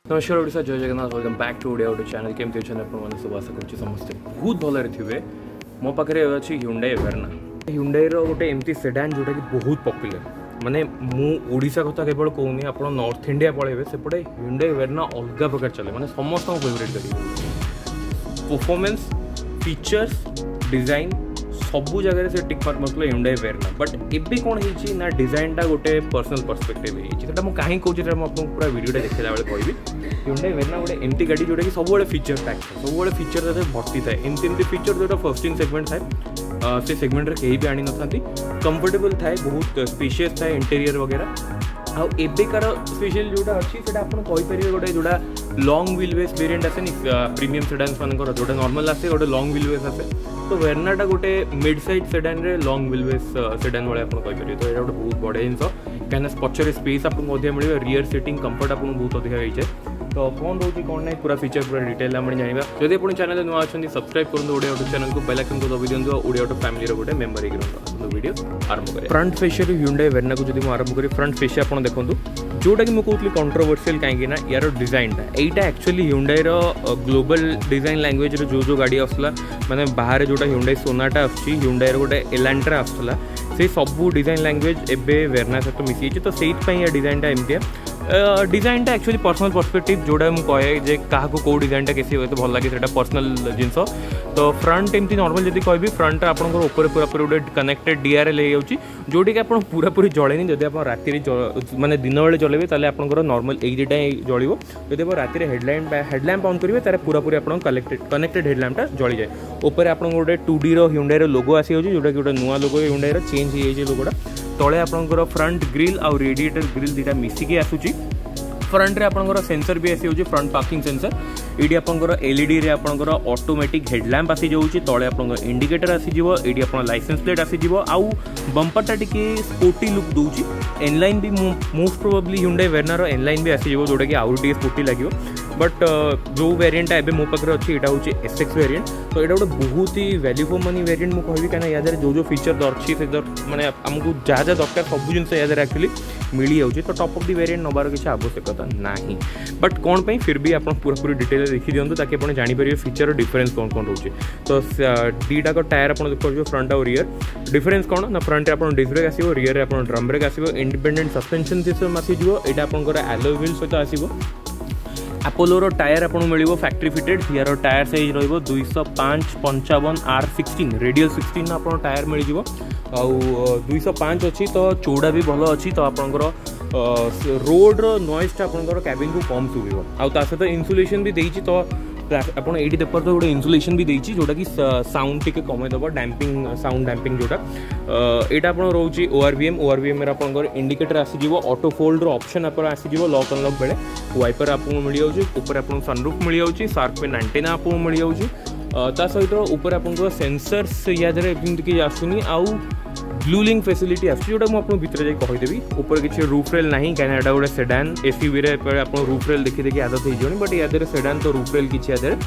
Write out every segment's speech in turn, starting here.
नमस्कार ओडिशा जय Jagannath welcome back to Odia YouTube channel केमती अच्छा आपने सब आशा करुँच समस्ते बहुत भलरे थे मो पाखे अच्छी Hyundai Verna Hyundai गोटे एमती सेडान जोटा कि बहुत पॉपुलर माने मु ओडिशा कथा केवल कहूनी आप नॉर्थ इंडिया पलैबे सेपटे Hyundai Verna अलग प्रकार चले माने समस्त फेवरेट करेंगे परफॉर्मेंस फीचर्स डिजाइन सबू जगह से टिक मार्क मतलब Hyundai Verna बट एबे कौन होइछि ना डिजाइन टा गोटे पर्सनल पर्सपेक्टिव होइछि सेटा मु काहे कहूछि सेटा मु आपन पूरा वीडियो देखला बेले कहबी Hyundai Verna गोटे एमती गाड़ी जोटा कि सब बड़े फीचर पैक सब बड़े फीचर से भर्ती थाए एमती फीचर जो फर्स्ट इन सेगमेंट थाए से सेगमेंट रे कहीं भी आनी नथांती कंफर्टेबल थाए बहुत स्पेशियस थाए इंटीरियर वगैरह आउ एबेकार स्पेशल जोटा अच्छी से आपन कहि परिबे गोटे जोटा लॉन्ग व्हील बेस वेरिएंट आसे नि प्रीमियम सेडान्स मानकर जोटा नॉर्मल आसे गोटे लॉन्ग व्हील बेस आसे तो वेरना टा गोटे मिड साइज सेडान रे लॉन्ग व्हील बेस सेडान वाले आपन कहि परिबे तो एटा गोटे बहुत बड़े जिंस कहना पछरे स्पेस आपन अधिक मिले रियर सीटिंग कंफर्ट आपन बहुत अधिक होई जाय तो कौन रोचे कौन ना पूरा फीचर पूरा डिटेल आम जाना जब आप चैनल नुआ अच्छा सब्सक्राइब करूँ ओडिया यूट्यूब चैनल को बेल आइकन को दबी दिखाँ ओडिया यूट्यूब फैमिली गोटे मेम्बर हो वीडियो आरंभ करें फ्रंट फेशियर Hyundai Verna को जब आरंभ करी फ्रंट फेशिया आप देखो जोटा कि मुझे कहती कंट्रोवर्शियल कहीं यार डिजाइन यहाँ actually Hyundai global design language जो गाड़ी आसला माने बाहर जोटा Hyundai Sonata आसुची Hyundai गोटे Elantra आसला से सबू डिजाइन लैंग्वेज एबे Verna सहित मिसी तो से डिजाइन टा एमती डिजाइन टा एक्चुअली पर्सनल पर्सपेक्टिव जोड़ा मुझे कहे जे क्या कौ डिजाइन टा कैसी हुए तो भल लगे पर्सनल जिनस तो फ्रंट एमती नॉर्मल जब कह फ्रंट आपंकर ऊपर पूरा गोटे कनेक्टेड DRL हो जाऊँगी जोटी कि आप पूरा पूरी जलेनि जब आप राति माने दिन बेले चलेबे ताले आपंकर नॉर्मल एक दुटा ही जलिबो जब आप राति हेडलैम्प ऑन करेंगे तारे पूरा पूरी आप कनेक्टेड हेडलैम्प टा जली जाए ऊपर आप गोटे 2D Hyundai लोगो आसी जाऊँगी जोटा कि गोटे नुआ लोगो Hyundai चेंज हो जाए लोगोटा तले आपंकर फ्रंट ग्रिल आउ रेडिएटर ग्रिल दुटा मिसिकी आसूची फ्रंट रे आपंकर सेंसर भी आसी फ्रंट पार्किंग सेंसर ये आपंकर LED रे आपंकर ऑटोमेटिक हेडलैम्प आसी जाऊँगी तले आपंकर इंडिकेटर आसी ये आप लाइसेंस प्लेट आसी आउ बंपर टा टिके स्पोर्टी लुक दूची एनलाइन भी मोस्ट प्रोबेबली Hyundai Verna रो एनलाइन भी आसी जोटा कि आउ टे स्पोर्टी लगे बट जो वेरिएंट एबे मो पाखे अच्छी यहाँ हूँ SX वेरिएंट तो यहाँ गोटे बहुत ही वैल्यू फॉर मनी वेरिएंट मुझे कहना या जो फीचर अच्छी से मैंने आमको जहाँ जहाँ दरकार सब जिन एक्चुअली मिल जाऊँगी तो टॉप ऑफ दी वेरिएंट नबार किसी आवश्यकता नहीं बट कौन पर फिर भी आप पूरा पूरी डिटेल देखी दिखाँ ताकि आप जानीपर फीचर डिफरेंस कौन कौन रोचे तो दीटा टायर आप देखिए फ्रंट और रियर डिफरेंस कौन ना फ्रंट आप डिस्क ब्रेक आसो रियर आप ड्रम ब्रेक आसो इंडिपेंडेंट सस्पेंशन सिस्टम आसीज यहाँ आपंकर एलॉय व्हील सहित आसो अपोलोर टायर आपको मिल फैक्ट्री फिटेड यार टायर साइज रो 205/55 R16 रेडियल 16 आप टायर मिल जाऊ 205 अच्छी तो चौड़ा भी भल अच्छी तो आपंकर रोड नॉइस आपंकर कैबिन को कम शुभ आउ सहित इन्सुलेशन भी देती तो आपड़ ये देखते गोटे इन्सुलेशन भी देती जोटा कि साउंड टी कमेदब डैम्पिंग साउंड डैम्पिंग जोटा यहाँ आप रोचे ORVM आपंकर इंडिकेटर आसीज ऑटो फोल्ड ऑप्शन आप आसीज लॉक अनलॉक बेले वाइपर आपको मिल जाऊँगी ऊपर आप सनरूफ मिल जाऊँगी शार्क पेन एंटेना आपको मिल जाऊँगी ता सहित ऊपर आप सेंसर्स यादे आसुनी आउ ब्लू लिंक फैसिलिटी आस जोटा मुझे भितर जाए कहीदेवी ऊपर किसी रूफ रेल ना कहीं गोटे सेडान SUV रे आप रूफ रेल देखी देखी आदत हो बट या सेडान तो रूफ रेल किसी या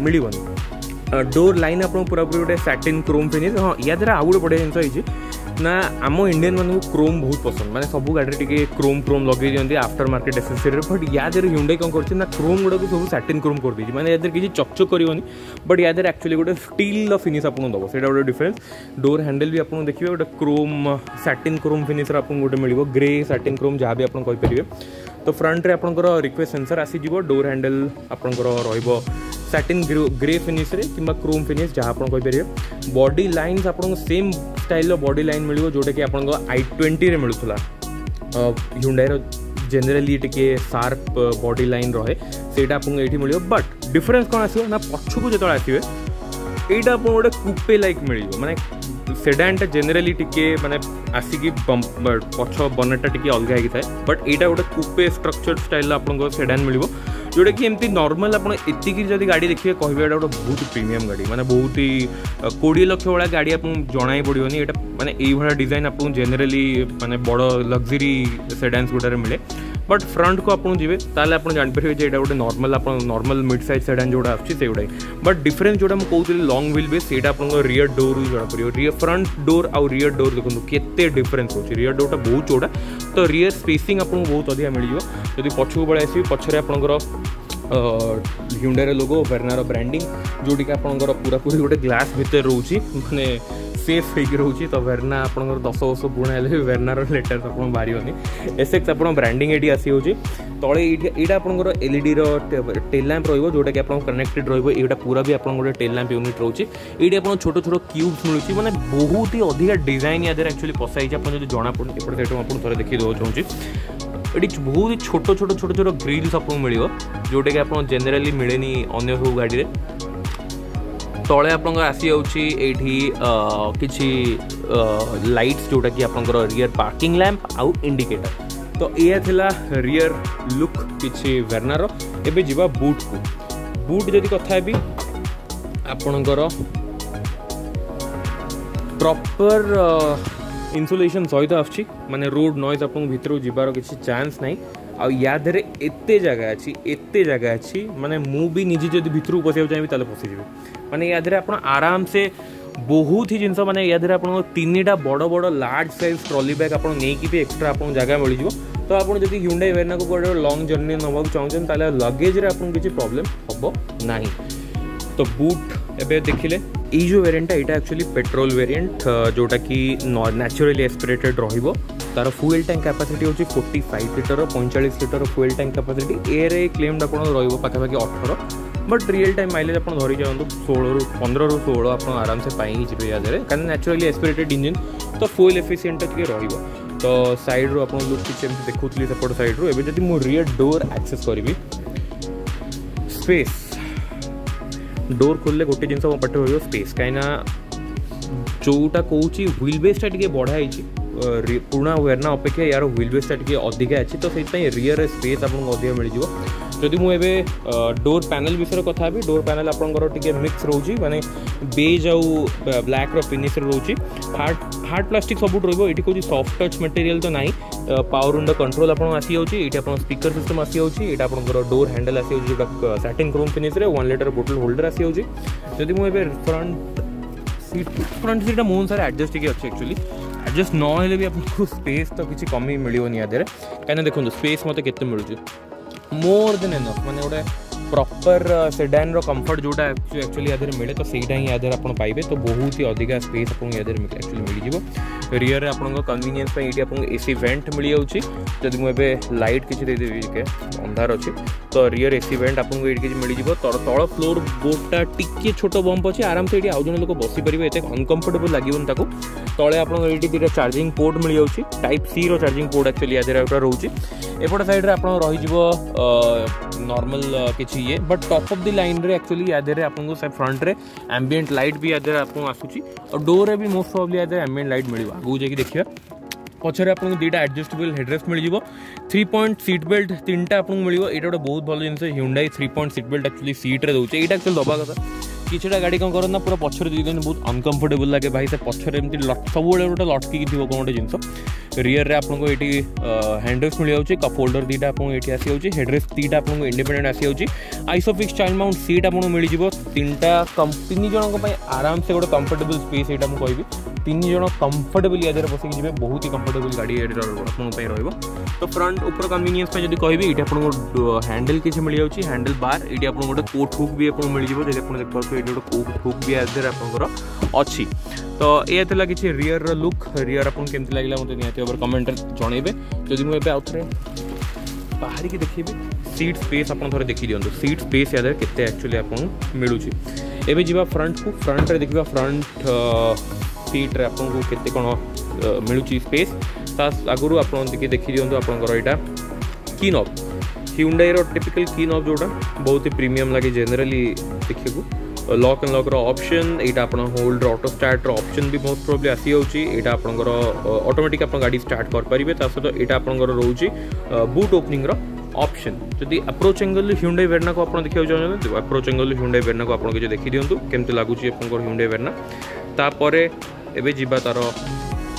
मिलनी डोर लाइन आप पूरा पूरी गोटे सैटिन क्रोम फिनिश हाँ या आउ गोटे बढ़िया जिन ना आम इंडियन मानक क्रोम बहुत पसंद माने सब गाड़ी टे क्रोम लगे दिखती आफ्टर मार्केट एसेसरी बट या Hyundai कौन कर क्रोम गुड़ा सब सैटिन क्रोम कर दी मैंने या किसी चकचक करनी बट या एक्चुअली गोटे स्टील फिनिश आपको दब से गोटे डिफरेंस डोर हैंडल भी आपको देखिए गोटे क्रोम सैटिन क्रोम फिनिश आपको गोटे मिल ग्रे सैटिन क्रोम जहाँ भी आप कहींपर तो फ्रंट रे आपंकर रिक्वेस्ट सेंसर आसीज डोर हैंडल आपंकर सैटिन ग्रे फिनिश रे कि क्रोम फिनिश जहाँ आप कहींपर बॉडी लाइन्स आपको सेम स्टाइल बॉडी लाइन मिल जोटा कि आपको i20 रे मिलूला Hyundai जेनराली टिके शार्प बॉडी लाइन रहे से आपको ये मिल बट डिफरेंस कौन आसो ना पछकू जो आसवे यहाँ आप गोटे कूपे लाइक मिल माने सेडान टा जेनराली टिके माने आसिकी पछ बनेटा टिके अलग होता है बट यहाँ गोटे कूपे स्ट्रक्चर स्टाइल आपको सेडान मिल जोटा कि एमती नॉर्मल आप जब गाड़ी देखिए कहे गोटे बहुत प्रीमियम गाड़ी माने बहुत ही 20 लाख वाला गाड़ी आपको जनाई पड़ोनी यहाँ माने ये डिजाइन आपको जेनराली माने बड़ लग्जरी सेडान्स गुटारे मिले बट फ्रंट को आप जी ताले आप जापर जे गोटे नॉर्मल आप नॉर्मल मिड साइज सेडान जोड़ा आसुँच बट डिफरेंस जोड़ा मुझे कहती लॉन्ग व्हील बेस से रियर डोर जना पड़े फ्रंट डोर आउ रियर डोर देखो केते डिफरेंस हो रियर डोरटा बहुत चौड़ा तो रियर स्पेसिंग आपको बहुत अधिक मिल जब पछक बड़े आसो पछरे आपंकर Hyundai लोगो वेर्नार ब्रांडिंग जोटी कि आपंकर पूरा पूरी गोटे ग्लास भितर रोचे माने सेफ होगी रोचे तो वेर्ना आपंकर 10 वर्ष पुणा हेल्ले वेर्नार लेटर आप बाहर एसएक्स आप ब्रांडिंग ये आसी होची तले यहाँ आपंकर एलईडी टेल लैंप रोटा कि आप कनेक्टेड रोटा पूरा भी आप टेल लैंप यूनिट रोचे ये आप छोट छोट क्यूब्स मिलूँ मैंने बहुत ही अधिक डिजाइन या एक्चुअली पसाई आप जना पड़े एपटे सैड आप थे देखी देना चाहूँगी ये बहुत ही छोट छोट छोट छोट ग्रिल्स आपको मिल जोटा कि आप जेनेराली मिले अन्य सब गाड़ी तले आप आसी किसी लाइट्स जोटा कि आप रियर पार्किंग लैंप आउ इंडिकेटर तो यह थिला रियर लुक किसी वेर्नार एबे जीवा बूट को बूट जदि कथा भी आपणकर प्रॉपर इन्सुलेशन सहित आसुची माने रोड नॉइज आपन भितर जीवार किसी चांस नहीं आ यादरे एते जगह अच्छी माने मु भी निजे जदि भितर पशिया चाहिए ताले पशिजे माने यादरे आपन आराम से बहुत ही जिनस माने यादरे आपन तीनटा बड़ बड़ लार्ज साइज ट्रॉली बैग आपन नेकी भी एक्स्ट्रा आपन जगह मिल जिवो तो आपन जदि Hyundai वेर्ना को गोटे लॉन्ग जर्नी नवा चाहछन ताले लगेज रे आपन किसी प्रॉब्लम हबो नाही तो बूट एबे देखिले ये जो वेरिएंट यहाँ एक्चुअली पेट्रोल वेरिएंट जोटा कि नेचुरली एस्पिरेटेड रहिबो तार फ्यूल टैंक कैपेसिटी होची 45 litre 45 litre fuel tank capacity एरे क्लेम्ड आपन रहिबो पाखापाखि 18 बट रियल टाइम माइलेज आप धरी जाऊँ 15 ରୁ 16 आप आराम से पाई जी यादे कहीं नेचुरली एस्पिरेटेड इंजिन तो फ्यूल एफिशिएंट टे रहिबो तो साइड रू आप लुक किसी देखुली सेपट साइड रू एबे जदि मु रियर डोर एक्सेस करी स्पेस डोर खोलले गोटे जिनस मो पाटे हो स्पेस कहीं जोटा कौन व्हील बेसटा टे बढ़ाई पुराना वेर्ना अपेक्षा यार व्हील बेसटा टे अधिका अच्छी तो से रियर स्पेस आपको अधिक मिल जाए जदि मुझे डोर पैनल विषय कथा भी डोर पैनल आपंकर टे मिक्स रोचे माने बेज आउ ब्लैक फिनिश रोचे हार्ड प्लास्टिक सब रही कौन सॉफ्ट टच मटेरियल तो नहीं पावर विंडो कंट्रोल आप आसी जाऊँगी ये आप स्पीकर सिस्टम आसी जाऊँगी ये आपंकर डोर हैंडल आसी जाऊँगी सैटिन क्रोम फिनिश 1 लिटर बोतल होल्डर आसी जाऊँगी जदि मुझे फ्रंट सीटा मोहन सारे एडजस्ट अच्छे एक्चुअली एडजस्ट नहेले भी आपको स्पेस तो किसी कमी मिलनी यादे कहीं देखो स्पेस मत के मिलूँ मोर देन एनफ माने गोटे प्रॉपर सेडान रो कंफर्ट जोटा एक्चुअली यादे मिले तो सहीटा ही यादे आप पाइबे तो बहुत ही अधिका स्पेस आपको यादे एक्चुअली मिल जाए रियर आपको कन्वीनियंस ये आपको एसी वेंट मिल जाऊँगी जब मुझे लाइट किसी देदेवी के अंधार अच्छे तो रियर एसी वेंट आपको ये किसी मिल जाए तल फ्लोर बोर्डटा टिके छोट बम्प अच्छे आराम से ये आउ जन लोक बसीपर एत अनकम्फर्टेबल लगे तले आप चार्जिंग पोर्ट मिल जाऊँगी टाइप सी रो चार्जिंग पोर्ट एक्चुअली यादे रोचे एपट साइड आप रही नॉर्मल किसी ये but top of the line रे एक्चुअली यादे आपको फ्रंट रे एम्बिएंट लाइट भी यादे आपको आसूची और डोर भी मोस्ट प्रोबेबली यादे एम्बिएंट लाइट मिल आगे जाकि देखिए पछरे आपको दुईटा एडजस्टेबल हेडरेस्ट मिल जाए 3 पॉइंट सीट बेल्ट 3टा आपको मिल ये गोटे बहुत भल जिन Hyundai 3 point seat belt actually सीट्रे दूसरे ये एक्चुअली दबा कथा किसीटा गाड़ी कौन करना पूरा पछरे दिन बहुत अनकम्फर्टेबल लगे भाई से पछरे एमती सब गोटे लटकी थी कौन गोटे जिनस रियर रे आपको ये हैंडरेस्ट मिल जाऊँगी कप होल्डर 2टा आपको ये आसी जाऊँगी हेडरेस्ट 3टा आपको इंडिपेंडेंट आसी जाऊँगी आइसोफिक्स चाइल्ड माउंट सीट आपको मिल जाए 3 जन आराम से गोटे कंफर्टेबल स्पेस यहाँ मुझे कहबी 3 जन कंफर्टेबल यादे बसिक जी बहुत ही कंफर्टेबल गाड़ी रही तो फ्रंट ऊपर कन्वीनियंस जब कहबी ये आपको हैंडल किसी मिल जाऊँगी हैंडल बार ये आपको गोटे कोट हुक भी आपको मिल जाए जब देखते ये गोटे कोट हुक भी यादे आपंकर अच्छी तो ये था कि रियर लुक रियर आपको केमती लगे मतलब निहती भाव कमेंट जनइबे जदि मुझे आउ थे बाहर की देखी सीट स्पेस आप देखी दिखाँ सीट स्पेस याद के एक्चुअली आपको मिलूँ एवं जी फ्रंट को फ्रंट रे देखा फ्रंट सीट रे आपको केते कौन मिलूँ स्पेस आगुरी आप देखी दिखाँ आपंकर यहाँ की नॉब Hyundai रो टिपिकल की नॉब जोटा बहुत ही प्रीमियम लगे जेनेराली देखिए लॉक एंड लॉक ऑप्शन यहाँ आप होल्ड ऑटो स्टार्ट ऑप्शन भी मोस्ट प्रोबेबली आसी जाऊँगी यहाँ आपंकर ऑटोमेटिक आप गाड़ी स्टार्ट करेंगे सहित यहाँ आपंकर रोचे बूट ओपनिंग ऑप्शन जदि अप्रोच एंगल Hyundai वेर्ना को आप देखा चाहते अप्रोच एंगल Hyundai वेर्ना को आप देखी दिखाँ केमती लगुच Hyundai वेर्ना तापर एबे जीवा तार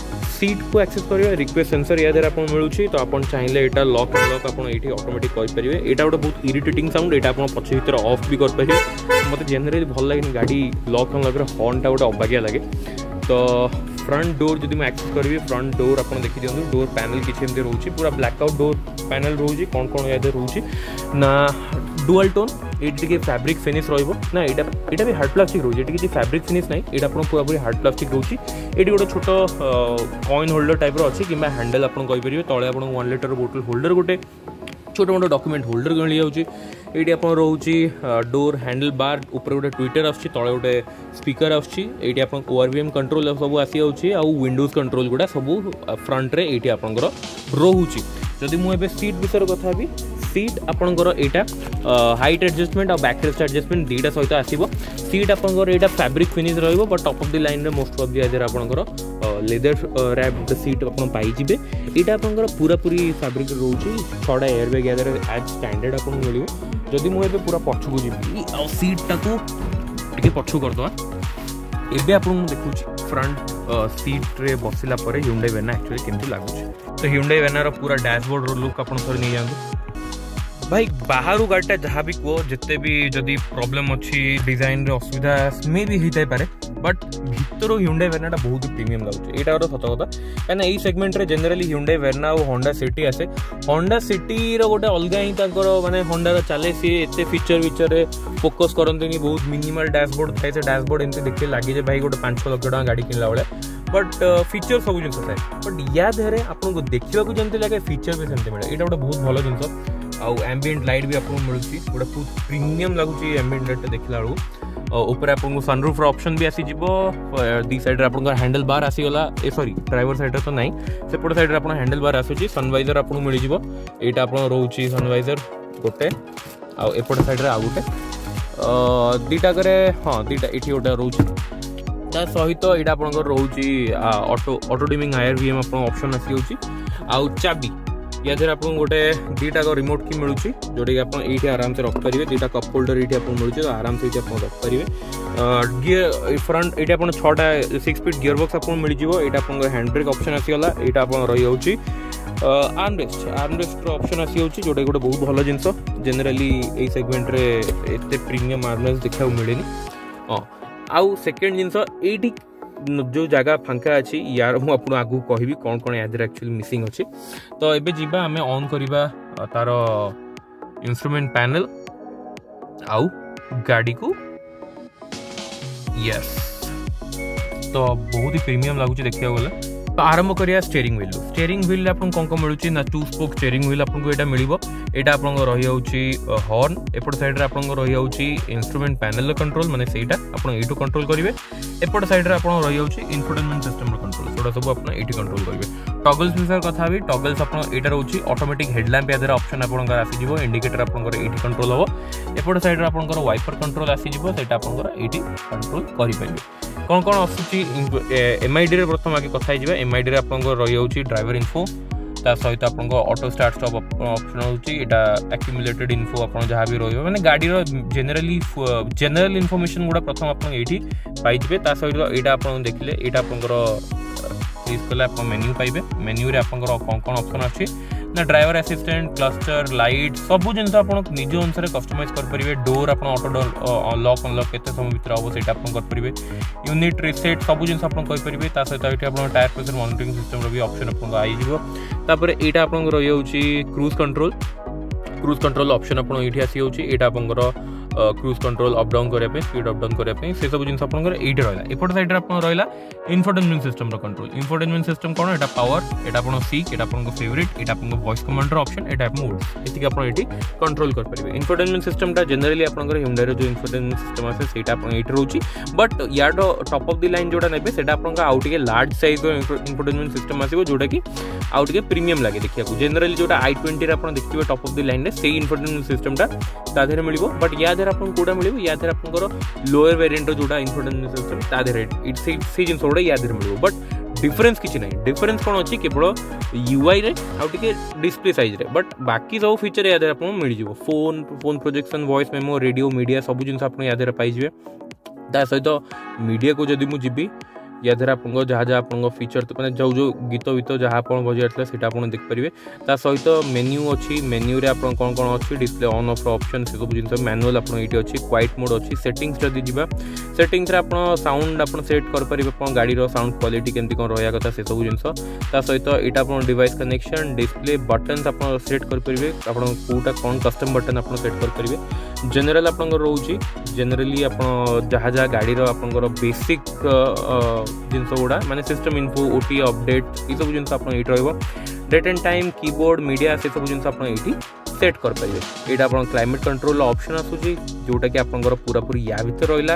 सीट को एक्सेस करेंगे रिक्वेस्ट सेंसर या आपको मिलूँ तो आप चाहिए यहाँ लॉक एंड लॉक आप ये ऑटोमेटिक करेंगे यहाँ गोटे बहुत इरिटेटिंग साउंड यहाँ आप पछ भर ऑफ भी करेंगे मत जेनराली भल लगे गाड़ी लॉक एंड लॉक हॉर्नटा गोटे अबागिया लगे तो फ्रंट डोर जब मैं एक्सेस करी फ्रंट डोर आप देखी दिखाँ डोर पैनल किसी एमती रोचे पूरा ब्लैकआउट डोर पैनल रोचे कौन कौन या रोचे ना डुअल टोन ये फैब्रिक फिनिश रहा यहाँ भी हार्ड प्लास्टिक रोचे किसी फैब्रिक फिनिश ना ये पूरा पूरी हार्ड प्लास्टिक रोचे ये गोटे छोट कॉइन होल्डर टाइप अच्छी कि हैंडल आप कहींपर तले आप 1 लीटर बोतल होल्डर गोटे छोट मोट डॉक्यूमेंट होल्डर मिल जाऊँगी ये आप रोचे डोर हैंडल बार ऊपर गोटे ट्विटर आते गोटे स्पीकर आती ORVM कंट्रोल सब आसी जाऊँगी आउ विंडोज कंट्रोल गुड़ा सब फ्रंट रे ये आपंकर रोचे जदि मुझे सीट विषय कथा भी सीट आपंकर यहाँ हाइट एडजस्टमेंट और बैक रेस्ट एडजस्टमेंट दुईटा सहित आसो सीट आपंकर यहाँ फैब्रिक फिनिश रहा but top of the line most of the आपंकर लेदर रैप्ड सीट आप पाइबे यहाँ आपंकर पूरा पूरी फैब्रिक रोचे 6टा एयर बैग या एज स्टैंडर्ड आपको मिल जदि मुझे पूरा पछकू जी आ सीटा को टे पछू करदे एबे आप देखुची फ्रंट सीट रे बसिला परे Hyundai Verna एक्चुअली केमती लागुची तो Hyundai Verna रो पूरा डैशबोर्ड रो लुक आपन थोड़ी नहीं जांदो भाई बाहर गाड़ीटा जहाँ भी कह जिते भी जदि प्रॉब्लम अच्छी डिजाइन रे असुविधा मे भी होता पारे बट भितर Hyundai Verna टा बहुत प्रीमियम लगुच यहाँ सत कथा कहीं यही सेगमेंट रे जनरली Hyundai Verna और Honda City आसे Honda City रो गोटे अलग ही माने Honda चले सी एत फीचर विचर फोकस करते बहुत मिनिमल डैशबोर्ड थाए से डैशबोर्ड एमती देखिए लगे भाई गोटे 5-6 लाख टका गाड़ी किनला बेले बट फीचर सब जिन थाए बट या देहरे आपको देखा जमी लगे फीचर भी सेमती मिले यहाँ गोटे बहुत भल जिन आउ एम्बिएंट लाइट भी आपको मिलूँ गोटे बहुत प्रीमियम लगुच एम्बिएंट लाइट देखला बेलू ऊपर आपको सनरूफ ऑप्शन भी आसीज दी साइड आप हैंडल बार आसीगला सॉरी ड्राइवर साइड तो ना सेपट साइड आप हैंडल बार आसूँ सनवाइजर आपको मिल जाए आप रोचे सनवाइजर गोटे आउट साइड आउ गोटे दीटा करे हाँ दीटा ये गोटे रोचे सहित यहाँ आप रोचे ऑटो डिमिंग IRVM आप ऑप्शन आसी आउ चाबी या फिर आपको गोटे दीटा रिमोट की मिलूँ जोटा कि आप ये आराम से रखिपारे दीटा कप होल्डर ये मिलूँ आराम से ये रखिपारे गियर फ्रंट ये आप 6टा 6 स्पीड गियर बॉक्स आपको मिल जाए यहाँ आप हैंड ब्रेक ऑप्शन आसीगला यहाँ आप रही जाऊँगी आर्मरेस्ट ऑप्शन आसी जाऊँगी जोटा गोटे बहुत भल जिन जेनेराली ये सेगमेंट रे एत प्रीमियम आर्मरेस्ट देखा मिले हाँ आउ सेकेंड जिनस ये जो जगह फांका अच्छी यार मुझे आपको आगू कहि कौन कौन या एक्चुअली मिसिंग अच्छी तो एबे जीवा आमे ऑन करिबा तार इंस्ट्रूमेंट पैनल आउ गाड़ी को यस तो बहुत ही प्रीमियम लगुच देखा गला तो आरंभ करिया स्टीयरिंग व्हील आपको कौन कौन मिलूँ ना 2 स्पोक स्टीयरिंग व्हील आपको यहाँ मिल यहाँ आप रही जाऊँगी हॉर्न एपट साइड आप रही जाऊँगी इंस्ट्रूमेंट पैनल कंट्रोल माने सेटा आप यू कंट्रोल करेंगे एपट साइड आप रही जाऊँगी इन्फोटेनमेंट सिस्टम कंट्रोल जोड़ा सब आप ये कंट्रोल करेंगे टॉगल्स विषय कथा भी टॉगल्स आप रोचे ऑटोमेटिक हेडलैम्प या ऑप्शन आप आसीज इंडिकेटर आप ये कंट्रोल हम एपट साइड आप वाइपर कंट्रोल आसीज ये कंट्रोल करेंगे कौन कौन आसूँ MID रे प्रथम आगे कथा MID रे आप रही जाऊँगी ड्राइवर इन्फो ता सहित आप ऑटो स्टार्ट स्टॉप ऑप्शन होची एटा एक्यूमुलेटेड इन्फो आप जहाँ भी रही मैंने गाड़ी जनरल इनफॉरमेशन गुड़ा प्रथम आप ये पाइबे ता सहित यहाँ आप देखिले यहाँ आप प्लीज कले आप मेन्यू पाइबे मेन्यू रे आप कौन कौन ऑप्शन अच्छी ना ड्राइवर असिस्टेंट क्लस्टर लाइट सबू जिन आप निज अनुसार कस्टमाइज करेंगे डोर आप ऑटो डोर लॉक अनलॉक केते समय भीतर हम से करेंगे यूनिट रिसेट सबू जिन आप कहींपर ता सहित ये आप टायर प्रेशर मॉनिटरिंग सिस्टम भी ऑप्शन आपको आईज यहाँ आप रही जाऊँगी क्रूज कंट्रोल ऑप्शन आप ये आसी जाऊँगी यहाँ आप क्रूज कंट्रोल अप डाउन करने स्पीड अप डाउन करने से सब जिन आप ये रहा एपट साइड आप रहा infotainment system control infotainment system कौन यहाँ पावर यहाँ आप सीक यहाँ आप फेवरेट यहाँ आप वॉइस कमांडर ऑप्शन यहाँ आप मोड ये आप ये कंट्रोल करेंगे इन्फोटेनमेंट सिस्टम जनरली आप Hyundai जो इन्फोटेनमेंट सिस्टम आसे ये रोचे बट यार टॉप ऑफ द लाइन जोटा ने आउ टे लार्ज साइज इन्फोटेनमेंट सिस्टम आसो जोटा कि आउ टे प्रीमियम लगे देखा जनरली जोटा i20 आप देखिए टॉप ऑफ द लाइन से इन्फोटेनमेंट सिस्टमटा तादेह मिल बट या कौटा मिल या आप लोअर वेरिएंट जोटा इन्फोटेनमेंट सिस्टम तादेह से जिन गुड़ा या मिल बट डिफरेंस किसी ना डिफरेंस कौन अच्छी केवल UI रे आउ टे डिस्प्ले साइज रे बट बाकी सब फीचर या आप मिल जाए phone projection voice memo radio media सब जिन आप या पाइबे ता सहित मीडिया को जदि मुझे या देहरे आपको जहाँ जहाँ आप फीचर मैंने जो जो गीत वीत जहाँ आप बजाइला से आप देखिपारे ता सहित मेन्यू अच्छी मेन्यू रे आप कौन कौन अच्छी डिस्प्ले ऑन ऑफ ऑप्शन से सब जिन मैनुअल आप अच्छी क्वाइट मोड अच्छी सेटिंग्स जदि जा सेटिंग्स आप साउंड आप सेट करेंगे गाड़ी साउंड क्वालिटी केमती कौन रहा कथा से सब जिन सहित यहाँ आप डिवाइस कनेक्शन डिस्प्ले बटन्स आप सेट करेंगे आपटा कौन कस्टम बटन आप सेट करेंगे जनरल आप रोचे जनरली आप जहाँ जहाँ गाड़ी आपंकर बेसिक जिनस गुड़ा माने सिस्टम इनफो ओटी अपडेट ये सब जिन आप date and time keyboard media से सब जिन आप सेट करेंगे यहाँ आप क्लाइमेट कंट्रोल ऑप्शन आसूसी जोटा कि आपंकर पूरा पूरी या भीतर रहा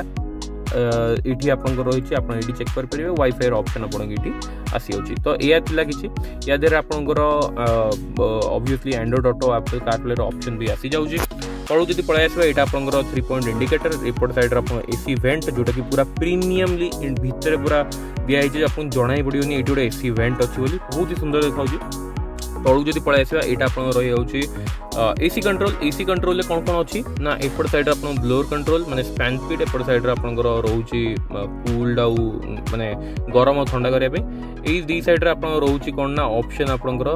ये आपंकर रही आप चेक करेंगे वाईफाई ऑप्शन आपड़ी आसी जाऊँगी तो यह कि या देहरे आपंकर obviously Android Auto Apple CarPlay option भी आसी जाऊँगी तलू जब पलि आस यहाँ आपंकर 3 पॉइंट इंडिकेटर एपट साइड आप एसी वेंट जोटा कि पूरा प्रीमियमली भितर पूरा दिखाई आपको जना पड़ोनी ये गोटे एसी वेंट अच्छी बोली बहुत ही सुंदर देखा तलू जब पलि आस यहाँ आप रही जाऊँगी एसी कंट्रोल कौन कौन अच्छी ना एपट साइड आप ब्लोअर कंट्रोल माने फैन स्पीड एपट साइड आपंकर रोचे कूल्ड आउ माने गरम और ठंडा करने दी साइड आप रोचे कौन ना ऑप्शन आपंकर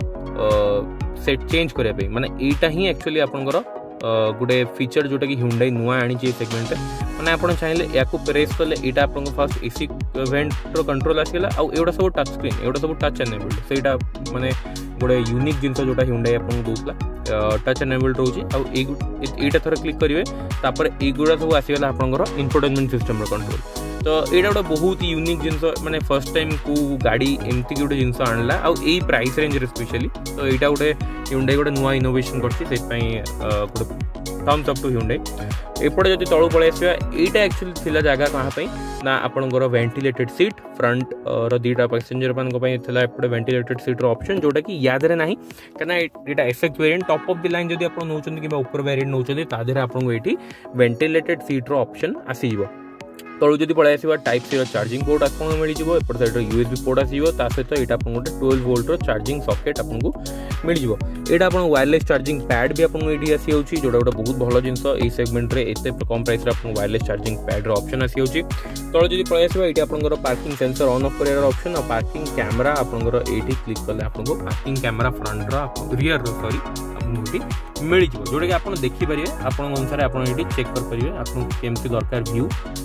सेट चेंज करने माने यहाँ ही एक्चुअली आपंकर गोटे फीचर जोटा कि Hyundai नुआ आनी सेगमेंट मैंने आप चाहिए या प्रेस कले यहाँ आप फास्ट एसी वेंट कंट्रोल आसगला आउटा सब टच स्क्रीन एवटा सब टच एनेबल्ड से माने गोटे यूनिक जिनस जोटा Hyundai आपको दूसरा टच एनेबल्ड रोचे आईटा थोड़ा क्लिक करेंगे तापर युरा सब आसगला आपंकर इन्फोटेनमेंट सिस्टम कंट्रोल तो यहाँ गोटे बहुत यूनिक जिनस माने फर्स्ट टाइम को गाड़ी एमती गोटे जिनस आणला आउ ए प्राइस रेंज स्पेशली तो यहाँ गोटे Hyundai गोटे नुआ इनोवेशन करछि गोटे थम्स अप टू Hyundai एपटे जब तलू पलि आस यहाँ एक्चुअली थिला जगह कहाँ ना आपंकर वेंटिलेटेड सीट फ्रंट दीटा पैसेंजर मानी एपटे वेंटिलेटेड सीट्र ऑप्शन जोटा कि या देहरे ना कहीं FX variant top of the line जब आप नौ कि ऊपर वेरिएंट नौकरी तादेहरे आपको ये वेंटिलेटेड सीट्र ऑप्शन आसीज तलू जब पलि आस टाइप सी चार्जिंग पोर्ट आपको मिल जाए एपट साइड यूएसबी पोर्ट आसो ता सहित यहाँ आप गोटे 12 वोल्टर चार्जिंग सॉकेट आपको मिल जाए यहाँ आप वायरलेस चार्जिंग पैड भी आपको ये आसी जाऊँगी जोटा गोटे बहुत भल जिनस ये सेगमेंट में एत कम प्राइस आपको वायरलेस चार्जिंग पैड्र ऑप्शन आसी जाऊँगी तलू जब पलि आस ये आपंकर पार्किंग सेंसर ऑन ऑफ कर ऑप्शन और पार्किंग कैमेरा आपंकर ये क्लिक कले आपको parking camera front rear sorry आपको मिल जाए जोटा कि आप देखिपारे आप अनुसार आप चेक करेंगे आपको केमती दरकार व्यू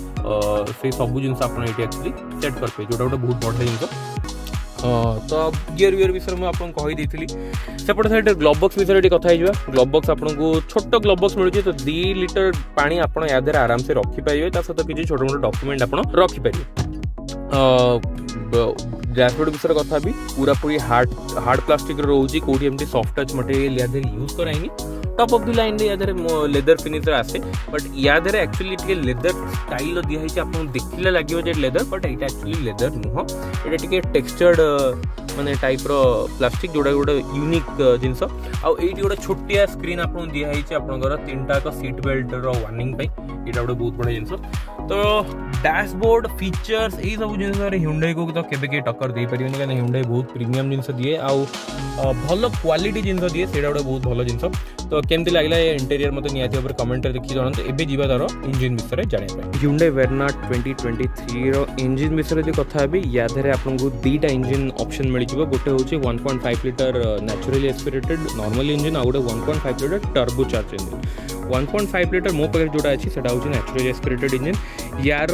से सब जिन एक्चुअली सेट करेंगे जोटा गोटे बहुत बड़ा जिन तो गियर वियर विषय में आपको कहीदी सेपट साइड ग्लोव बॉक्स विषय कथा ग्लोव बॉक्स आपको छोट ग्लोव बॉक्स मिलूँ तो 2 लीटर पानी आप आराम से रखिपारे सहित किसी छोट मोट डॉक्यूमेंट आप रखिपारे डैशबोर्ड विषय कथा भी पूरा पूरी हार्ड प्लास्टिक रोचे कौटी एमती सॉफ्ट टच मटेरियल या यूज कराएंगे टॉप ऑफ द लाइन या लेदर फिनिश आसे बट या एक्चुअली लेदर स्टाइल दिखाई आपको देखने लगे लेदर बट ये एक्चुअली लेदर नुह ये टेक्सचर्ड माने टाइप रो प्लास्टिक जोड़ा गोटे यूनिक जिनस आउट गोटे छोटिया स्क्रीन आपको दिखाई आपंकर 3टा सीट बेल्ट वार्निंग यहाँ गोटे बहुत बड़ा जिनस तो डैशबोर्ड फीचर्स यही सब जिन Hyundai को तो केबे टक्कर दे पारे कहीं Hyundai बहुत प्रीमियम जिनस दिए आउ भल क्वालिटी जिनस दिए से गोटे बहुत भल जिनस तो केमती लगला इंटेरियर मत निहाती भाव कमेंट देखिए जानते एवं जीवा तार इंजिन विषय जाना Hyundai Verna 2023 रो इंजिन विषय जो कथा या आपको 2टा इंजिन ऑप्शन मिल जाए गोटे हूँ 1.5 litre naturally aspirated normal engine आउ गोटे 1.5 litre turbo charge engine 1.5 litre मो पाखे जोटा अच्छी से नेचुरली एस्पिरेटेड इंजिन यार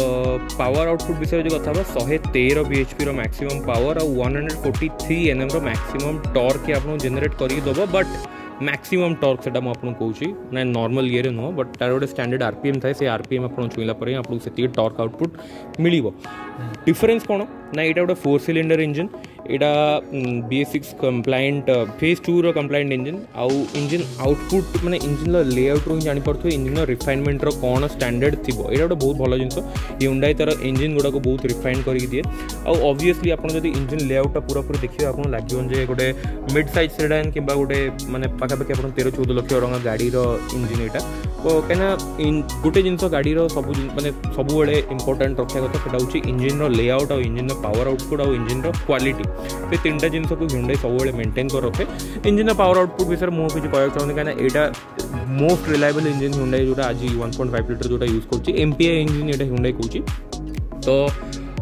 पावर आउटपुट विषय जो कथा 113 bhp मैक्सिमम पावर और 143 Nm मैक्सिमम टॉर्क आपको जेनेरेट करके दब बट मैक्सिमम टॉर्क से आपको कहूँ ना नॉर्मल ये नुह बट तार गोटे स्टैंडर्ड आरपीएम थाए से आरपीएम आप छुईला आपको से टॉर्क आउटपुट मिल डिफरेन्स कौन ना यहाँ गोटे 4 सिलिंडर इंजिन यहाँ BS6 कंप्लायंट फेज 2 रो कंप्लायंट इंजिन आउ इंजिन आउटपुट माने इंजिन लेआउट रो जानी पड़थो इंजिन रिफाइनमेंट रो कौन स्टैंडर्ड थिबो एटा गोटे बहुत भल जिनस Hyundai तार इंजिन गुड़ा को बहुत रिफाइन करके दिए आउ ऑब्वियसली आप इंजिन लेआउट पूरा पूरी देखिए आपको लगे गोटे मिड साइज सेडान कि गोटे माने पाखापाखि आप 13-14 लाख टଙ୍କା गाड़ी इंजिन यहाँ तो कहीं गोटे जिनस गाड़ी सब माने सब इंपोर्टेंट रखा कथा से इंजिन लेआउट और इंजिन पावर आउटपुट और इंजिन क्वालिटी से 3टा जिनस को Hyundai सब मेंटेन कर रखे इंजिन पावर आउटपुट विषय मुझे किसी कहना चाहूँ कहीं यहाँ मोस्ट रिलायबल इंजिन Hyundai जोटा आज 1.5 लिटर जोटा यूज कर MPI इंजिन यहाँ Hyundai कहूँ तो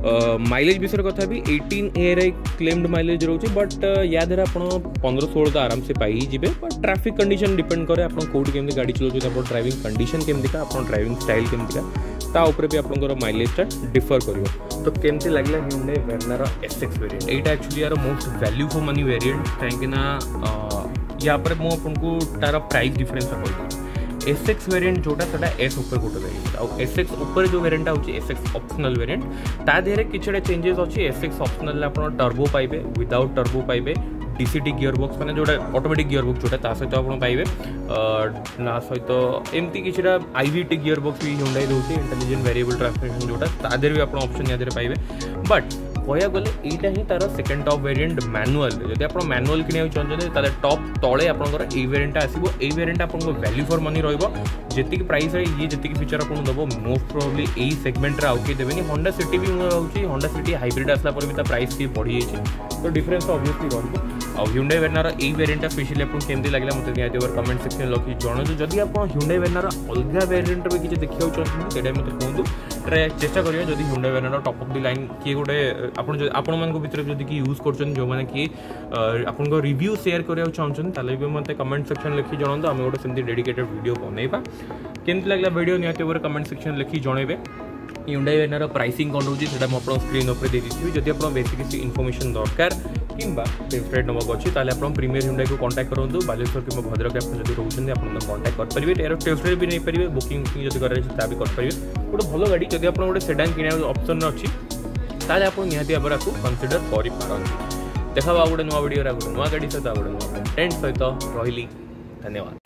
माइलेज विषय कथा भी 18 ARI क्लेम्ड माइलेज रोचे बट या द्वारा आप 15-16 तो आराम से पाई जी बट ट्रैफिक कंडीशन डिपेंड करे आप कौटी केमती गाड़ी चलाऊँ आप ड्राइविंग कंडीशन केमती आप ड्राइविंग स्टाइल केमती ता ऊपर भी आपंकर माइलेजटा डिफर कर। तो केमती लगला Hyundai Verna SX वेरिएंट एटा एक्चुअली यार most value for money variant कहीं या पर मुझको तार प्राइस डिफरेंस कहूँ SX वेरिएंट जोटा सेटा S ऊपर गोटे वेरिएंट आउ SX ऊपर जो वेरिएंट आउची SX ऑप्शनल वेरिएंट ता देहरे किछटा चेंजेस अछि। SX ऑप्शनल आप टर्बो पाइबे विदाउट टर्बो पाइबे DCT गियर बॉक्स मैंने जोटा ऑटोमेटिक गियर बॉक्स जोटा सहित आप पाइबे ना सहित एमती किछटा IVT गियर बॉक्स भी Hyundai रोचे इंटेलिजेंट वेरिएबल ट्रांसमिशन जोटा ता देहरे भी आप ऑप्शन या देहरे पाइबे बट कह गले यहाँ ही तार सेकेंड टॉप वेरिएंट मैनुअल जब आप मैनुअल किना चाहते टॉप तले आपर ये वेरिएंट आसो ये वेरिएंट आप वैल्यू फॉर मनी रही प्राइस ये जी फीचर आपको दब मोस्ट प्रोबेबली यही सेगमेंट आउ किए देवेनि। होंडा सिटी भी रोचे होंडा सिटी हाइब्रिड आसला भी प्राइस की बढ़ी जाए तो डिफरेंस ऑब्वियसली रही। और Hyundai Verna यही वेरिएंट स्पेशली आपको केमती लगे मतलब निहाती कमेंट सेक्शन लखी जनातु जदि आप Hyundai Verna अलग वेरिएंट भी किसी देखा चाहते हैं मतलब कहूँ ट्राए चेष्टा करेंगे जब Hyundai Verna top of the line किए गोटे आपण मान भितर जब कि यूज कर जो मैंने कि आपन रिव्यू शेयर करने चाहते भी मत कमेंट सेक्शन लिखी जनातु आम गोटे सेमती डेडिकेटेड वीडियो बनइबा केमती लगला वीडियो निहाती कमेंट सेक्शन लिखी जनइबे। Hyundai Verna प्राइसिंग कौन रोचे स्क्रीन उपर दे दी जब आप बेसिक किसी इनफॉरमेशन दरकार कि टेस्ट राइड नवाक अच्छी आप प्रीमियर Hyundai को कांटेक्ट करूँ बालेश्वर कि भद्रक जब रोचे आप कांटेक्ट करेंगे यार टेस्ट राइड भी नहीं पारे बुकिंग जब करेंगे गोटे भल गाड़ी जब आप गोटे सेडान किना ऑप्शन अच्छी ताले आप निहाती भाव आपको कनसीडर कर देखा गोटे नुआ वीडियो गोटे नुआ गाड़ी सहित गोटे नुआ कंटेंट सहित रही। धन्यवाद।